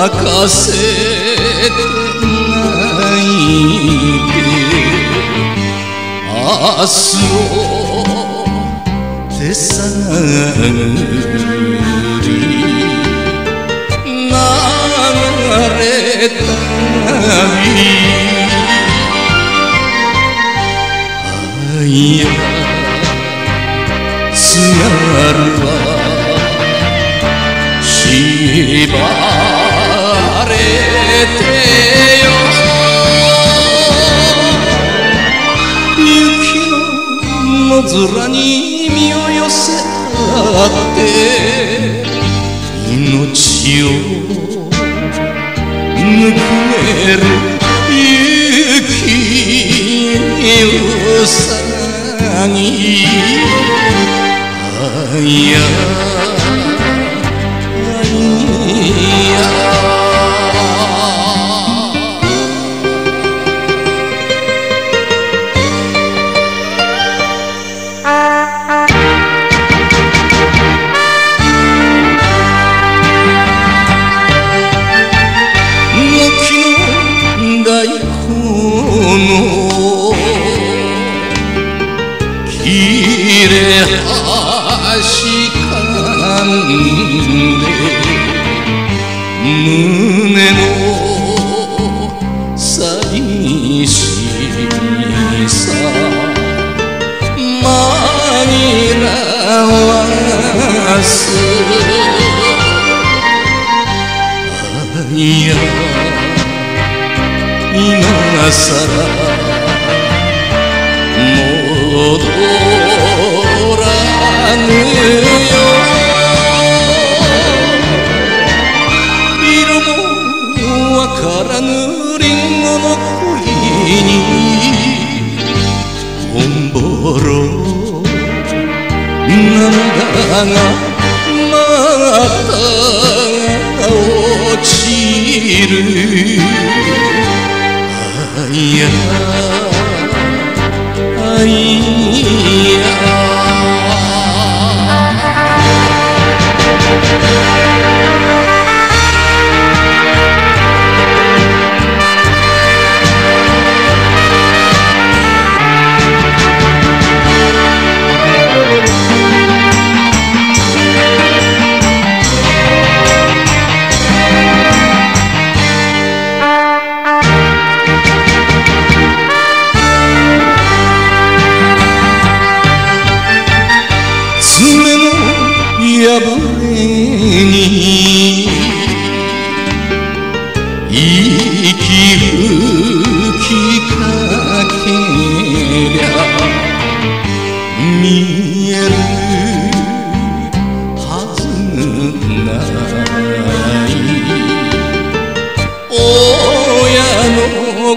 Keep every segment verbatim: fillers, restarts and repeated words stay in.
かせてないで明日を手探り流れた愛や津軽は縛れてよ雪の野空に身を寄せ合って命をぬくめる雪うさぎあいや切れ端かんで胸の寂しさ紛らわすいや今さら戻らぬよ色もわからぬリンゴの恋におんぼろ涙がまた落ちるあいやあいや破れに息吹きかけりゃ見えるはずない親の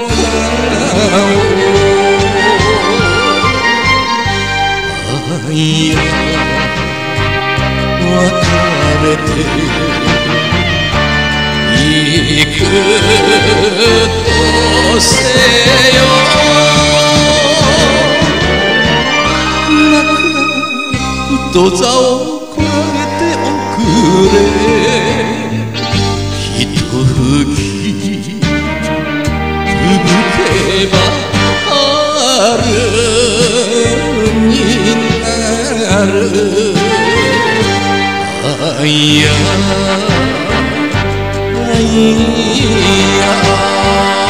顔愛や別れていくとせよ泣くなと座をこらえておくれひと吹き吹けば春になるあいやあいや